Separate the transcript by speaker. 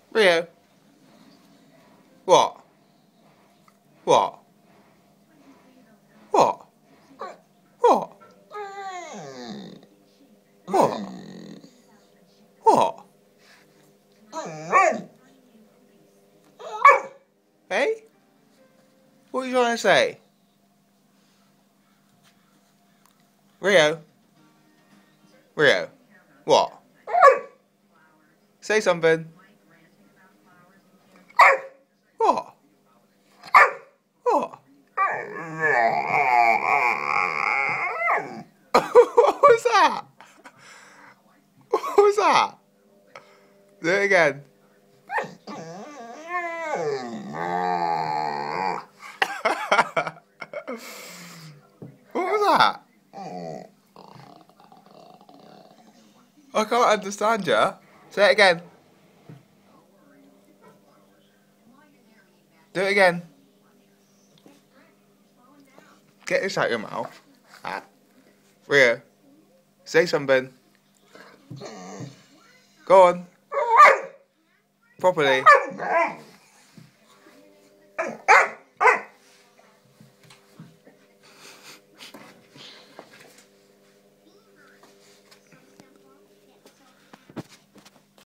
Speaker 1: Rio. What? What? What? What? What? What? Hey? What are you trying to say? Rio? Rio? What? Say something. What? What? What was that? What was that? Do it again. What was that? I can't understand you. Say it again. Do it again. Get this out your mouth. Ah. Rio, say something. Go on. Properly.